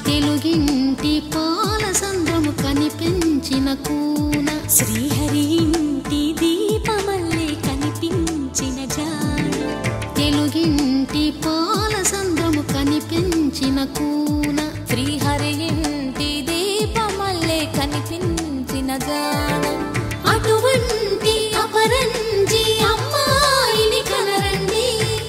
తెలుగింటి పాలసంద్రము కనిపించిన కూన శ్రీహరి ఇంటి దీపమల్లే కనిపించిన జాడ తెలుగింటి పాలసంద్రము కనిపించిన కూన శ్రీహరి ఇంటి దీపమల్లే కనిపించిన జాడ అటువంటి అపరంజి అమ్మాయిని కనరండి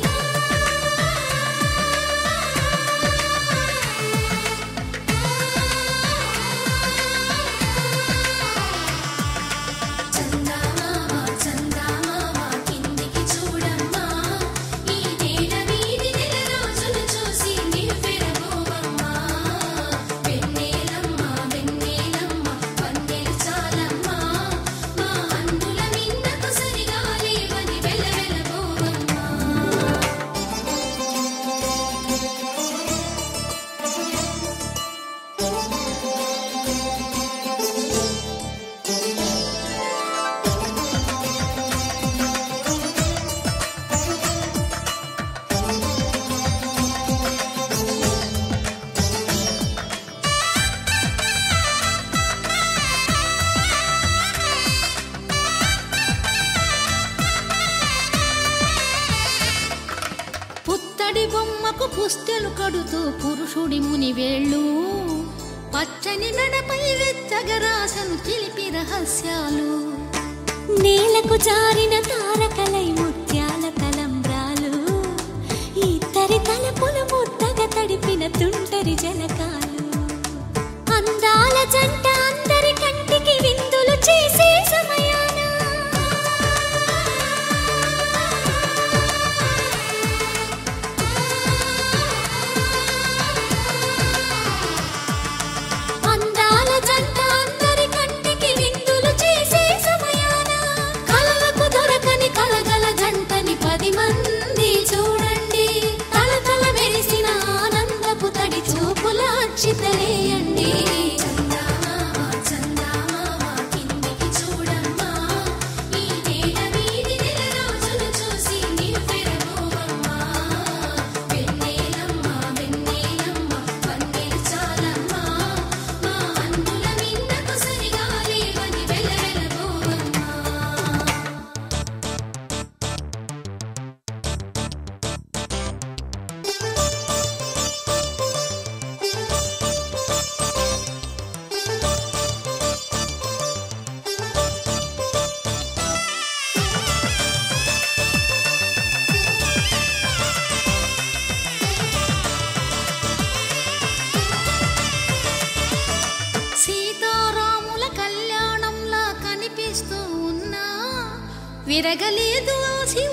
పుత్తడి బొమ్మకు పుస్తెలు కడుతూ పురుషుడి ముని వేళ్ళు పచ్చని మెడపై వెచ్చగరాసను చిలిపి రహస్యాలు నేలకు జారిన తారకలై ముత్యాల తలంబ్రాలు ఇద్దరి తలపులు ముద్దగా తడిపిన తుంటరి జలకాలు అందాల జంట అందరి కంటికి విందులు చేసే సమయాన అందాల జంట అందరి కంటికి విందులు చేసే సమయాన కలలకు దొరకని కలగల జంటని 10 మంది చూడండి తలతల మెరిసిన ఆనందపు తడి చూపుల అక్షితలేయండి సీతారాముల కళ్యాణంలా కనిపిస్తూ ఉన్నా విరగలేదు శివ